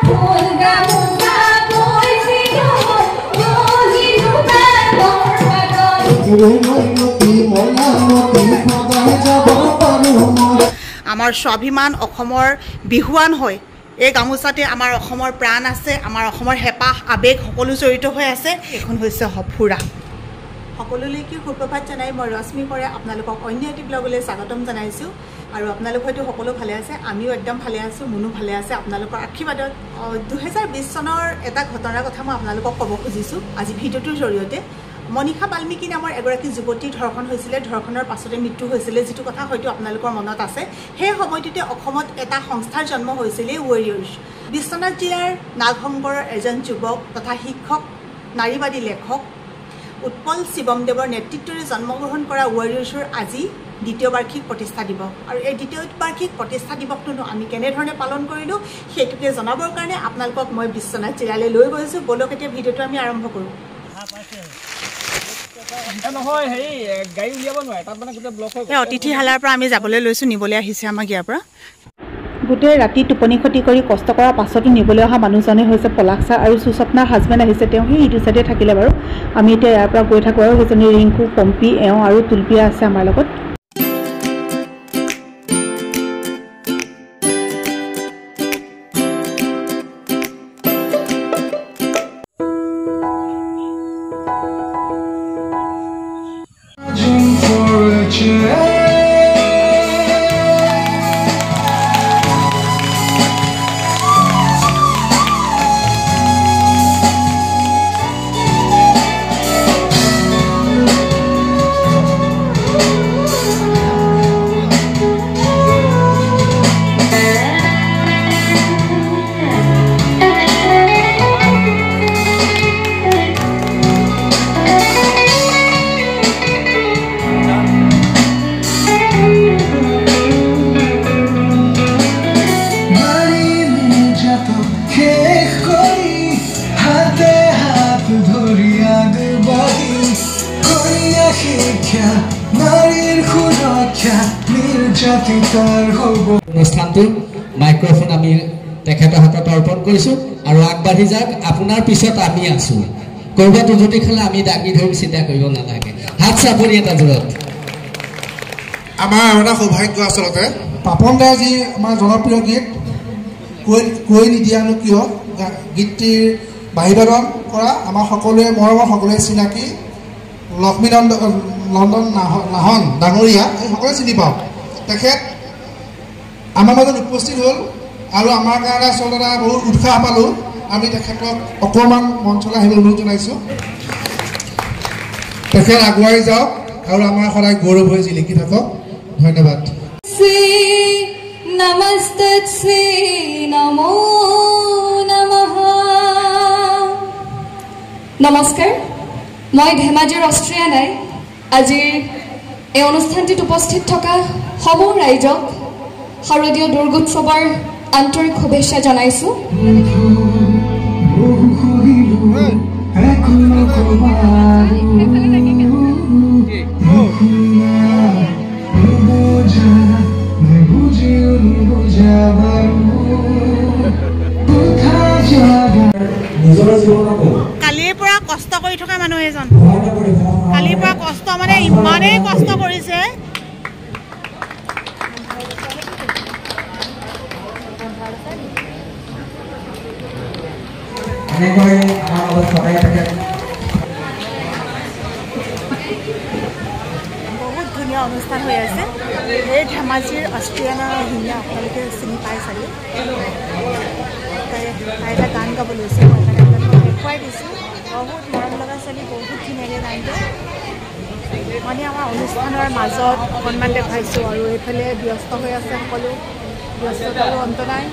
আমাৰ স্বাভিমান অসমৰ বিহুৱান হয় এই গামোচাতে আমাৰ অসমৰ প্ৰাণ আছে আমাৰ অসমৰ হেপাহ আবেগ সকলো জড়িত হৈ আছে এখন হৈছে হফুৰা সকলোলৈকে সুপ্ৰভাত জনাই মই ৰশ্মি কৰে আপোনালোকক অন্য এটি ব্লগলৈ স্বাগতম জনাইছোঁ আৰু আপোনালোক হয়তো সকলো ভালে আছে আমিও একদম ভালে আছোঁ মনো ভালে আছে আপোনালোকৰ আশীৰ্বাদত 2020 চনৰ এটা ঘটনাৰ কথা মই আপোনালোকক ক'ব খুজিছোঁ আজি ভিডিঅ'টোৰ জৰিয়তে মনিষা বাল্মীকি নামৰ এগৰাকী যুৱতীৰ ধৰ্ষণ হৈছিলে ধৰ্ষণৰ পাছতে মৃত্যু হৈছিলে যেটো কথা হয়তো আপোনালোকৰ মনত আছে সেই সময়টোতে অসমত এটা সংস্থাৰ জন্ম হৈছিলে ৱাৰিয়ৰ্ছ বিশ্বনাথ জিলাৰ নাগশংকৰৰ এজন যুৱক তথা শিক্ষক নাৰীবাদী লেখক উৎপল শিৱমদেৱৰ নেতৃত্বৰে জন্মগ্ৰহণ কৰা ৱাৰিয়ৰ্ছৰ আজি দ্বিতীয় বাৰ্ষিক প্ৰতিষ্ঠা দিৱস আৰু এই দ্বিতীয় বাৰ্ষিক প্ৰতিষ্ঠা দিৱসটো আমি কেনেধৰণে পালন কৰিলোঁ সেইটোকে জনাবৰ কাৰণে আপোনালোকক মই বিশ্বনাথ জিলালৈ লৈ গৈছোঁ ব'লক এতিয়া ভিডিঅ'টো আমি আৰম্ভ কৰোঁ অতিথিশালাৰ পৰা আমি যাবলৈ লৈছোঁ নিবলৈ আহিছে আমাক ইয়াৰ পৰা গোটেই ৰাতি টোপনি ক্ষতি কৰি কষ্ট কৰাৰ পাছতো নিবলৈ অহা মানুহজনে হৈছে পলাশ ছাৰ আৰু সুস্বপ্নাৰ হাজবেণ্ড আহিছে তেওঁ সেই ইটো চাইডে থাকিলে বাৰু আমি এতিয়া ইয়াৰ পৰা গৈ থাকোঁ আৰু সেইজনী ৰিংকু পম্পী এওঁ আৰু তুলপিয়া আছে আমাৰ লগত অনুষ্ঠানটো মাইক্ৰফোন আমি তেখেতৰ হাতত অৰ্পণ কৰিছোঁ আৰু আগবাঢ়ি যাওক আপোনাৰ পিছত আমি আছোঁ ক'ৰবাত উজুতি খালে আমি দাঙি ধৰি চিন্তা কৰিব নালাগে হাত চাপৰি এটা জোৰত আমাৰ এটা সৌভাগ্য আচলতে পাপন দাই যি আমাৰ জনপ্ৰিয় গীত কৈ নিদিয়ানো কিয় গীতটিৰ বাহিৰণ কৰা আমাৰ সকলোৱে মৰমৰ সকলোৱে চিনাকি লক্ষ্মী লণ্ডন নাহন ডাঙৰীয়া এই সকলোৱে চিনি পাওঁ তেখেত আমাৰ মাজত উপস্থিত হ'ল আৰু আমাৰ কাৰণে আচলতে বহুত উৎসাহ পালোঁ আমি তেখেতক অকণমান মঞ্চলৈ আহিবলৈ অনুৰোধ জনাইছোঁ তেখেত আগুৱাই যাওক আৰু আমাৰ সদায় গৌৰৱ হৈ জিলিকি থাকক ধন্যবাদ নমস্তে নমো নমঃ নমস্কাৰ মই ধেমাজিৰ অষ্ট্ৰিয়া নাই আজিৰ এই অনুষ্ঠানটিত উপস্থিত থকা সমূহ ৰাইজক শাৰদীয় দুৰ্গোৎসৱৰ আন্তৰিক শুভেচ্ছা জনাইছোঁ কালিৰ পৰা কষ্ট কৰি থকা মানুহ এজন কালিৰ পৰা কষ্ট মানে ইমানেই কষ্ট কৰিছে বহুত ধুনীয়া অনুষ্ঠান হৈ আছে এই ধেমাজিৰ অষ্ট্ৰিয়ানা ধুনীয়া আপোনালোকে চিনি পাই চাগে তাই এটা গান গাব লৈছে মই দেখুৱাই দিছোঁ বহুত মৰম লগা ছোৱালী বহুত ধুনীয়াকৈ গান গায় মানে আমাৰ অনুষ্ঠানৰ মাজত অকণমান দেখাইছোঁ আৰু এইফালে ব্যস্ত হৈ আছে সকলো ব্যস্ততাৰো অন্ত নাই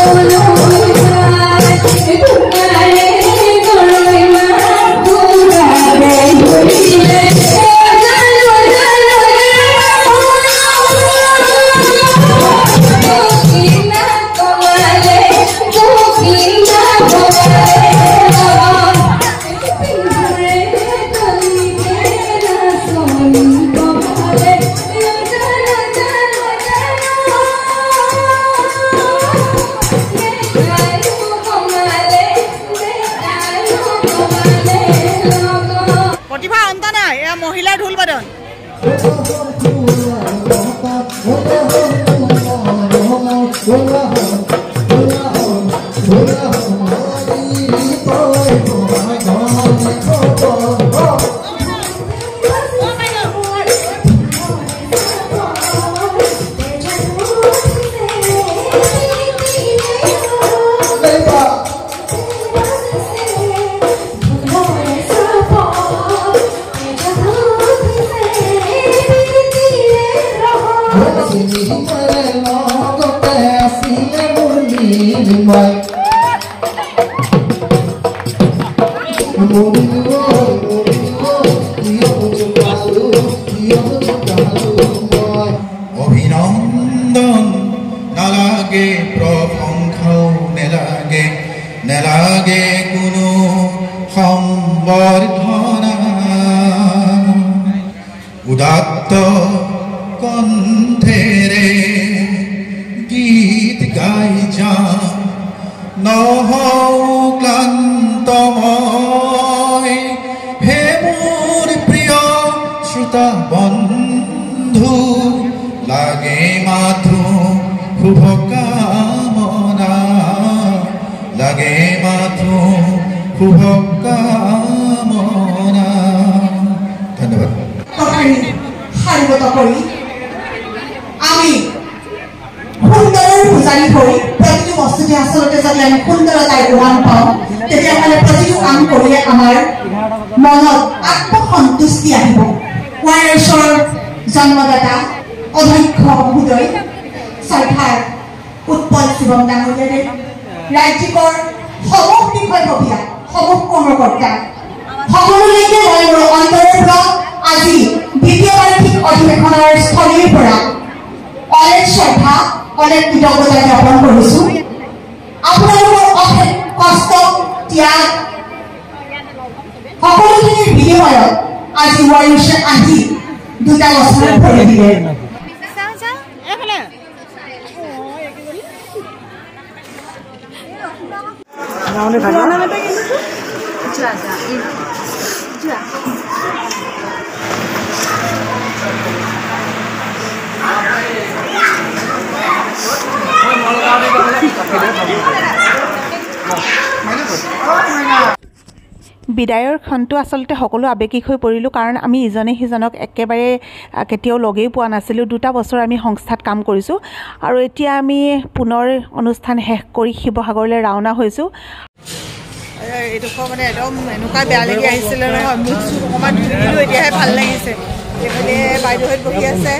মহিলাৰ ঢোল বাদন অভিনন্দন নালাগে প্ৰশংসাও নেলাগে নেলাগে কোনো সম্বৰ্ধনা উদাত্ত কণ্ঠেৰে গীত গাই যাম নহও ক্লান্ত মই হে মোৰ প্ৰিয় শ্ৰোতা বন্ধু লাগে মাথো শুভকামনা লাগে মাথো শুভকামনা ধন্যবাদ শাৰীগত কৰি আমি সুন্দৰৰ পূজাৰী হৈ প্ৰতিটো বস্তুতে আচলতে যদি আমি সুন্দৰতাই উমান পাওঁ তেতিয়াহ'লে প্ৰতিটো কাম কৰিলে আমাৰ মনত আত্মসন্তুষ্টি আহিব ৱাইৰছৰ জন্মদাতা অধ্যক্ষ মহোদয় শ্ৰদ্ধাৰ উৎপল শিৱম ডাঙৰীয়াৰে ৰাজ্যিকৰ সমূহ বিষয়ববীয়া সমূহ কৰ্মকৰ্তা সকলোলৈকে মই মোৰ অন্তৰৰ পৰা আজি দ্বিতীয় বাৰ্ষিক অধিৱেশনৰ স্থলীৰ পৰা অনেক শ্ৰদ্ধা অনেক কৃতজ্ঞতা জ্ঞাপন কৰিছোঁ আপোনালোকৰ অশেষ কষ্ট ত্যাগ সকলোখিনিৰ বিনিময়ত আজি ৱাইৰছে আহি 2টা বছৰ ভৰি দিলে বিদায়ৰ ক্ষণটো আচলতে সকলো আৱেগিক হৈ পৰিলোঁ কাৰণ আমি ইজনে সিজনক একেবাৰে কেতিয়াও লগেই পোৱা নাছিলোঁ 2টা বছৰ আমি সংস্থাত কাম কৰিছোঁ আৰু এতিয়া আমি পুনৰ অনুষ্ঠান শেষ কৰি শিৱসাগৰলৈ ৰাওনা হৈছোঁ এইডোখৰ মানে একদম এনেকুৱা বেয়া লাগি আহিছিলে নহয় মুখ চুখ অকণমান ধুই এতিয়াহে ভাল লাগিছে এইফালে বাইদেউহঁত বহি আছে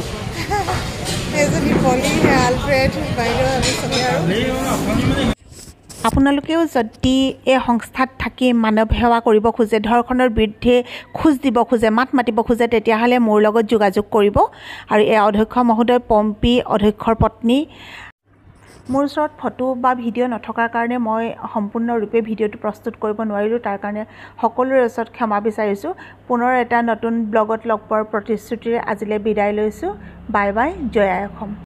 এজনী পলি আলফ্ৰেড বাইদেউ আমি চবে আৰু আপোনালোকেও যদি এই সংস্থাত থাকি মানৱ সেৱা কৰিব খোজে ধৰ্ষণৰ বিৰুদ্ধে খোজ দিব খোজে মাত মাতিব খোজে তেতিয়াহ'লে মোৰ লগত যোগাযোগ কৰিব আৰু এই অধ্যক্ষ মহোদয় পম্পী অধ্যক্ষৰ পত্নী মোৰ ওচৰত ফটো বা ভিডিঅ' নথকাৰ কাৰণে মই সম্পূৰ্ণৰূপে ভিডিঅ'টো প্ৰস্তুত কৰিব নোৱাৰিলোঁ তাৰ কাৰণে সকলোৰে ওচৰত ক্ষমা বিচাৰিছোঁ পুনৰ এটা নতুন ব্লগত লগ পোৱাৰ প্ৰতিশ্ৰুতিৰে আজিলৈ বিদায় লৈছোঁ বাই বাই জয় আই অসম।